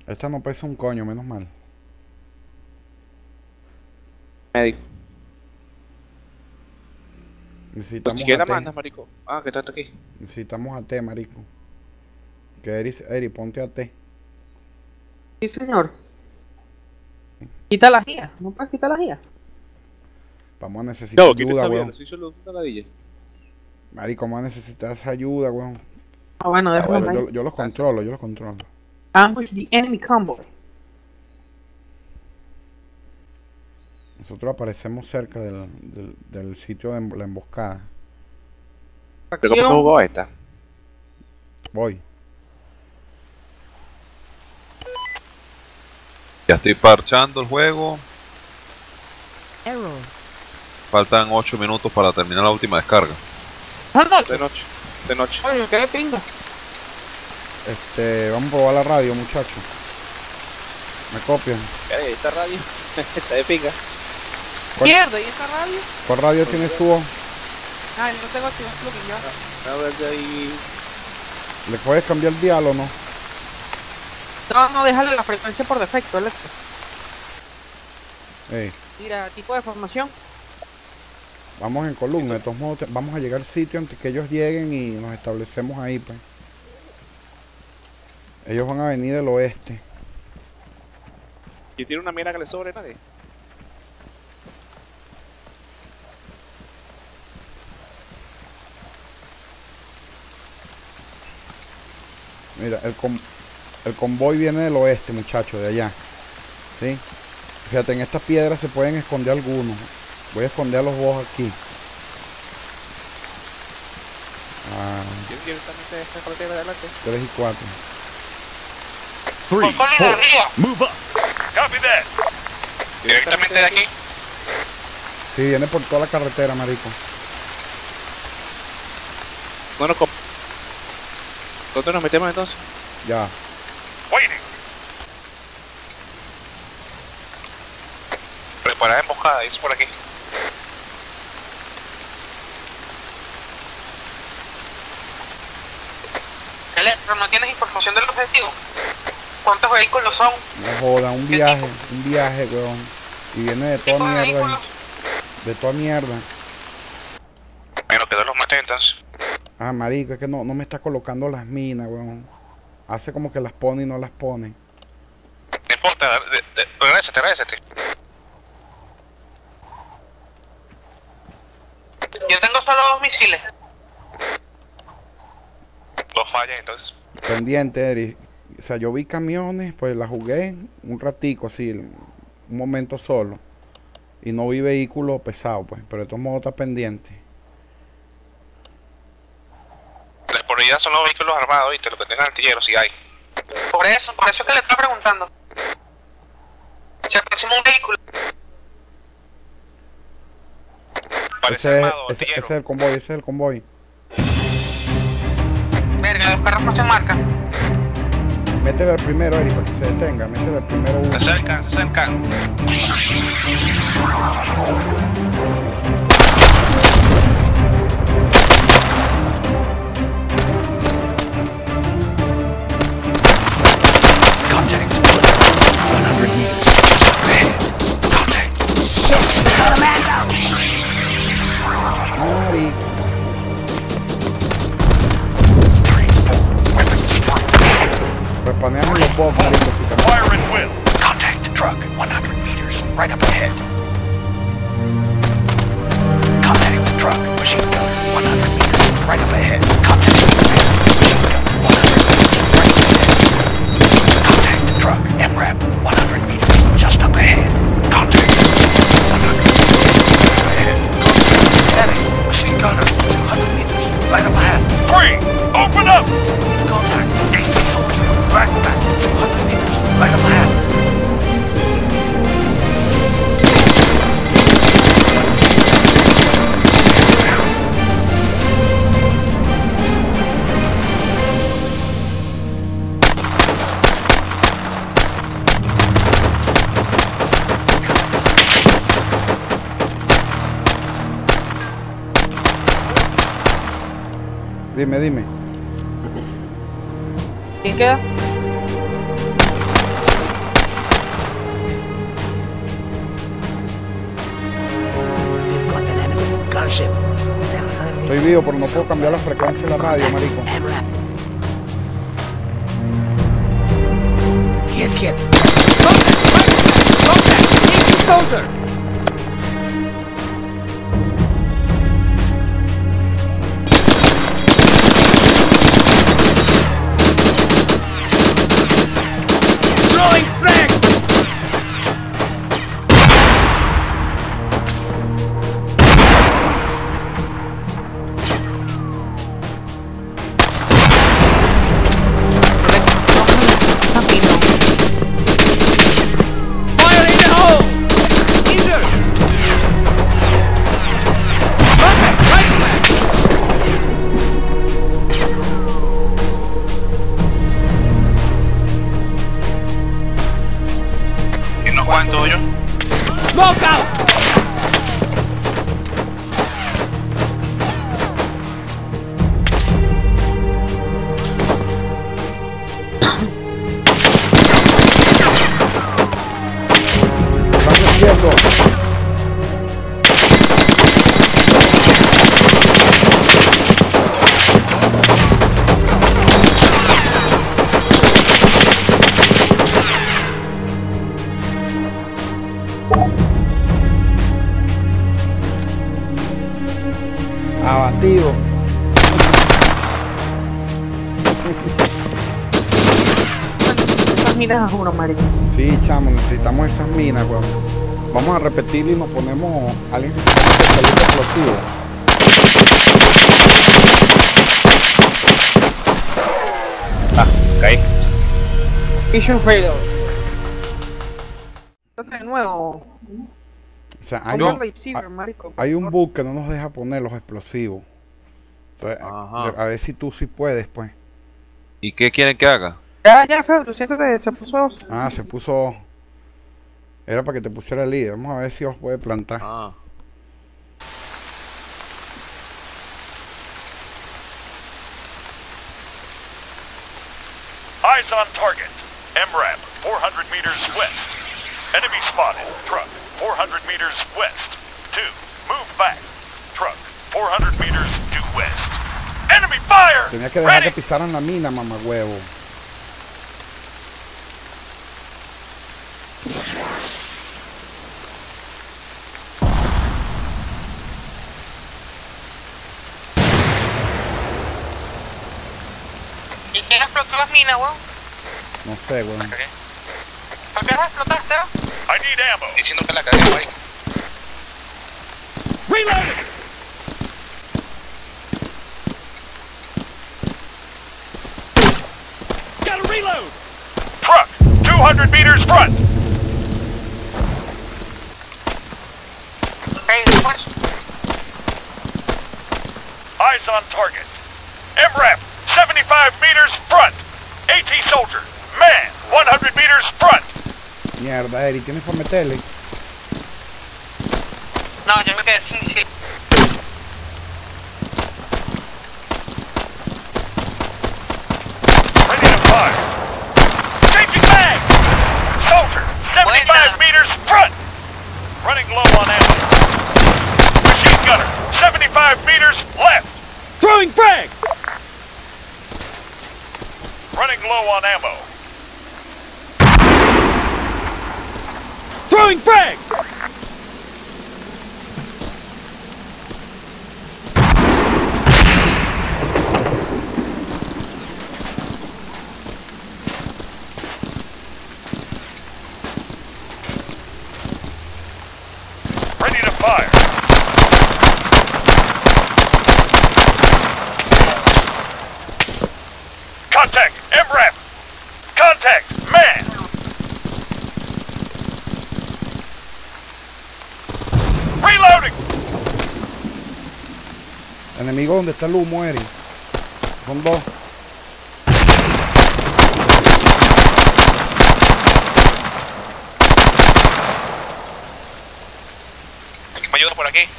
Esta no pesa un coño, menos mal. Médico. Pues Necesitamos si quieres la AT. mandas, marico. Ah, que está aquí. Necesitamos AT, marico. Que Eri, ponte AT. Sí, señor. Quita la guía. ¿No puedes quitar la guía? Vamos a necesitar No, quita ayuda, esa weón. mierda, soy solo una ladilla. Marico, vamos a necesitar esa ayuda, weón. Ah, bueno, déjalo Yo, ahí. yo los controlo, yo los controlo. Ambush the enemy convoy. Nosotros aparecemos cerca del sitio de la emboscada. ¿Pero cómo jugó esta? Voy. Ya estoy parchando el juego. Error. Faltan 8 minutos para terminar la última descarga. De noche. De noche. Oye, qué pinga. Vamos a probar la radio, muchachos. Me copian. Ahí está radio. Está de pinga. ¿Cuál? Mierda, ¿y esa radio? ¿Cuál radio tienes tú? Ay, no tengo activado el plugin ya. A ver de ahí. ¿Le puedes cambiar el dial o no? No, déjale la frecuencia por defecto, Alex. Ey, Mira, tipo de formación. vamos en columna. De todos modos, vamos a llegar al sitio antes que ellos lleguen y nos establecemos ahí, pues. Ellos van a venir del oeste. ¿Y tiene una mira que le sobre a nadie? Mira, el convoy viene del oeste, muchachos, de allá. ¿Sí? Fíjate, en estas piedras se pueden esconder algunos. Voy a esconder a los dos aquí. Ah, ¿Quién directamente de esta carretera de adelante? 3 y 4. 3, 4, move up. Copy that. Directamente de aquí. Sí, viene por toda la carretera, marico. Bueno, ¿dónde nos metemos entonces? Ya. Waiting. Preparada emboscada, es por aquí. Electro, ¿no tienes información del objetivo? ¿Cuántos vehículos son? No joda, un viaje, weón. Y viene de toda ¿Tipo de mierda. vehículos? De toda mierda. Bueno, quedó los maté entonces. Ah, marico, es que no me está colocando las minas, weón. Hace como que las pone y no las pone. No importa, regrésate. Yo tengo solo 2 misiles. Los fallas entonces. Pendiente, Eri. O sea, yo vi camiones, pues la jugué un ratico, así, un momento solo. Y no vi vehículos pesados, pues. Pero de todos modos está pendiente. La prioridad son los vehículos armados, ¿viste? Lo que tengan artilleros, si hay. Por eso es que le estoy preguntando. Se aproxima un vehículo. Parece Ese armado, es artillero. ese es el convoy. Verga, los carros no se marcan. Métele al primero, Eri, para que se detenga. Métele al primero uno. Se acercan. Contact. 100 meters. Ahead. Contact. Marico. Respanean en los box, marico, si te Fire at will. Contact truck. 100 meters. Right up ahead. Contact truck. Machine gun. 100 meters. Right up ahead. Contact machine gun. 100 meters. Right up ahead. Contact truck. MRAP. 100 meters. Just up ahead. Contact. 100 meters. Right up ahead. Contact. Heading. Machine gunner. 200 meters. Right up ahead. 3. Open up. Contact. 84. Back. 200 meters. Right up ahead. Dime. ¿Quién queda? on ship. Sound Estoy vivo, pero no puedo cambiar la frecuencia de la radio, marico. MRAP. He is hit. Contact! Soldier! Throwing frag! Fire in the hole! Injured! Contact! Right flag! ¿Y no juegan tuyo? Smoke out! Están metiendo. Abatido. Esas minas a juro, marico. Sí, chamo, necesitamos esas minas, weón. Vamos a repetirlo y nos ponemos a alguien que se ponga especialista explosivo. Caí. Mission failed. Esto es nuevo. O sea, hay, Ponga un, el receiver, marico. hay un bug que no nos deja poner los explosivos. Entonces, Ajá. a ver si tú sí puedes, pues. ¿Y qué quieren que haga? Ya, Feo, siéntate, se puso. Ah, se puso... Era para que te pusiera el líder. Vamos a ver si os puede plantar. Ah. Eyes on target. MRAP, 400 meters west. Enemy spotted. Truck, 400 meters west. 2. Move back. Truck, 400 meters due west. Enemy fire! Tenía que dejar Ready! que pisaran la mina, mamagüevo. ¿Y quién explotó las minas, weón? No sé, weón. ¿Por qué las explotaste, weón? I need ammo. Diciendo que la cagué, weón. Reloading! Gotta reload! Truck, 200 meters front. Hey, después. Eyes on target. MRAP, 75 meters front. AT soldier. Man, 100 meters front. Mierda, Eri, ¿tienes para meterle? No, yo me quedé sin misil. Ready to fire. Changing mag. Soldier, 75 Buena. meters front. Running low on ammo. Machine gunner, 75 meters left. Throwing frag! Running low on ammo. Throwing frag! Ready to fire. Contact, MRAP. Contact, man. Reloading. Enemigo, ¿dónde está el humo, Eri? Son dos. ¿Quién me ayuda por aquí?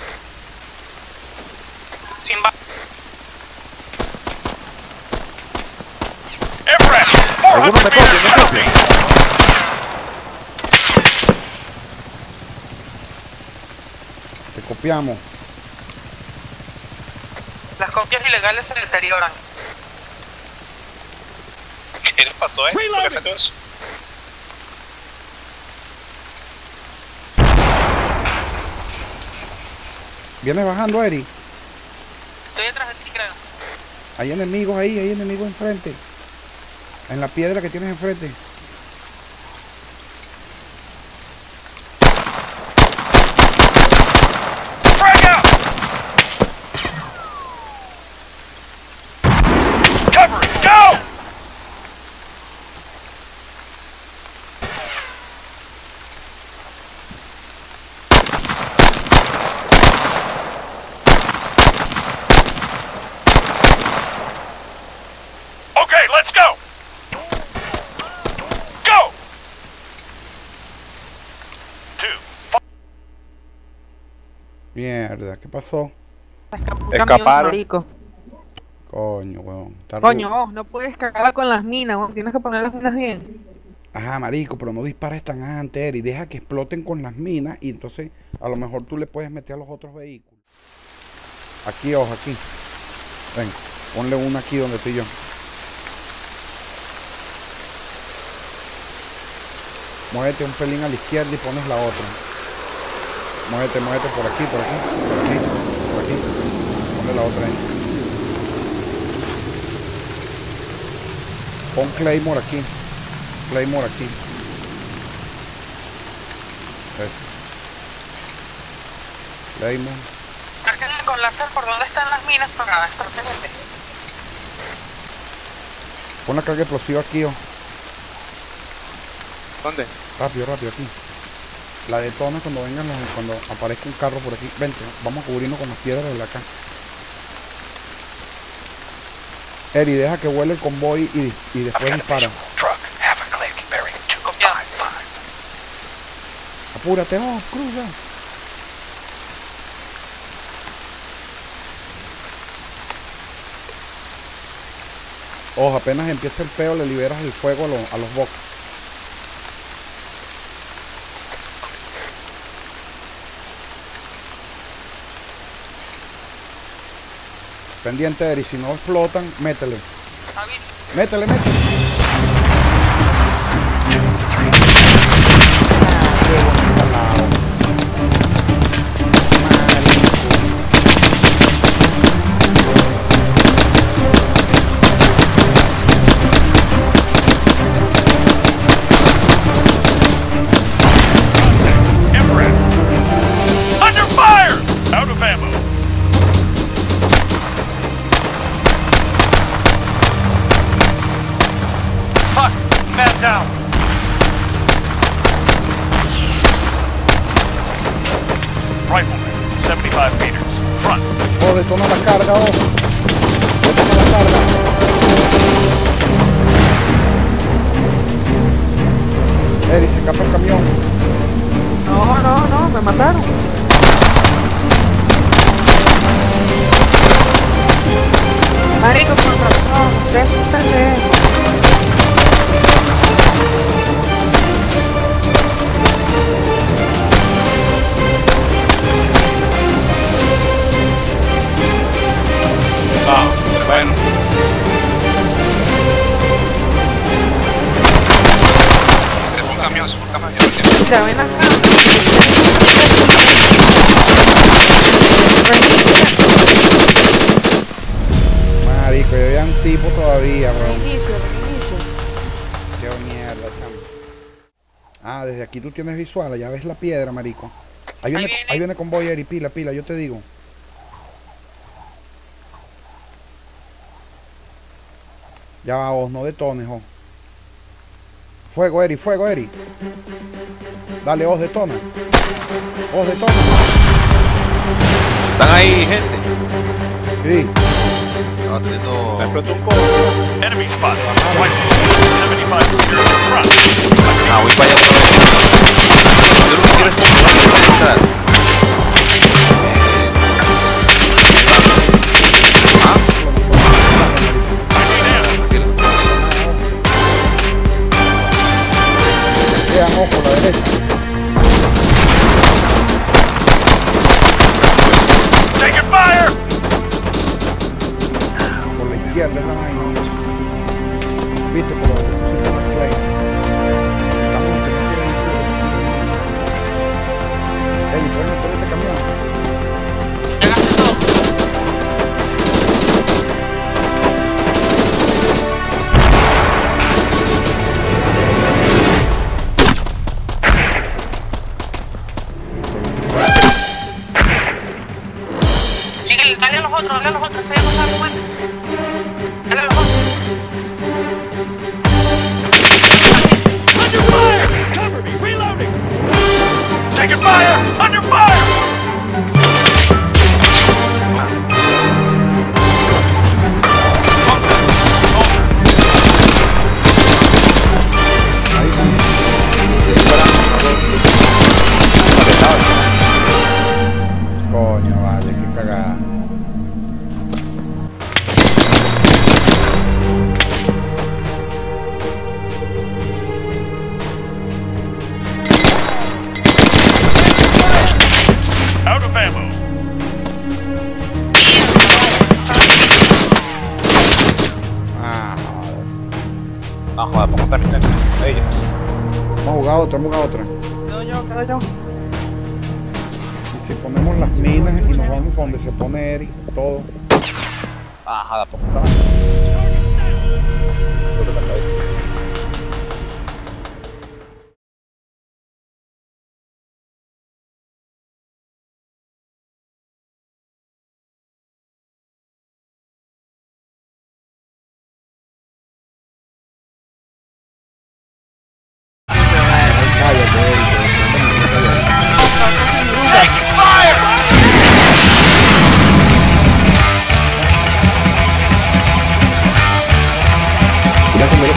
Sin ba... MRAP, 400 meters southeast. Te copiamos. Las copias ilegales se deterioran. ¿Qué les pasó a esto? ¿Por qué sacó eso? ¿Vienes bajando, Eri? Estoy detrás de ti, creo. Hay enemigos ahí, hay enemigos enfrente. En la piedra que tienes enfrente. Frag out! Cover it! Go! Okay, let's go! Go! 2. Mierda, ¿qué pasó? Escaparon. Marico. Coño, weón. Está Coño, vos, no puedes cagarla con las minas, vos. Tienes que poner las minas bien. Ajá, marico, pero no dispares tan antes, Eri. Deja que exploten con las minas y entonces a lo mejor tú le puedes meter a los otros vehículos. Aquí, ojo, aquí. Ven, ponle una aquí donde estoy yo. Muévete un pelín a la izquierda y pones la otra. Muévete por aquí, por aquí, por aquí, por aquí. Ponle la otra ahí. Pon Claymore aquí. Claymore aquí. Eso. Claymore. Márquenle con láser por dónde están las minas para estar pendiente. Pon la carga explosiva aquí, oh. ¿Dónde? Rápido, rápido, aquí. La detona cuando vengan cuando aparezca un carro por aquí. Vente, vamos a cubrirnos con las piedras de acá. Eri, deja que vuele el convoy y I've después got a dispara. visual. Truck, half a click, bearing 255. Apúrate, oh, cruza. Ojo, apenas empieza el peo, le liberas el fuego a los box. Pendiente, Eri, si no explotan, métele. Métele, métele. Qué buen salado. MRAP! Under fire! Out of ammo. Fuck! Man down! Rifleman, 75 meters. Front. Oh, detona la carga, oh. Detona la carga. Eri, se escapa el camión. No, me mataron. Marico, con razón. Déjale. Ah, bueno. Es un camión, Ya ven acá. Marico, yo había un tipo todavía, weón. Reinicio. Qué mierda, chamo. Ah, desde aquí tú tienes visual, ya ves la piedra, marico. Ahí viene convoy, Eri, pila, yo te digo. Ya va, vos, no detones, oh. Fuego, Eri, fuego, Eri. Dale, vos detona. Vos detona. ¿Están ahí, gente? Sí. Estaba teniendo... Explotó un poco. Enemy spotted. Rifleman, 75 meters. Front. Ah, voy para allá otra vez. Yo lo que quiero es conectar. Quedan ojo por la derecha. Taking fire! dale a los otros, se llama la muerte. Dale a los otros. Under fire! Cover me! Reloading! Taking fire! Under fire! Coño, vale, qué cagada. Out of ammo. Ah, No, joder, ¿cómo está ellos? vamos a jugar otra, vamos a jugar otra. Quedo yo. Y si ponemos las minas y nos vamos a donde se pone Eric, todo. Ah, joder, ¿cómo está? Cállate, Eric. Taking fire! Mira cómo lo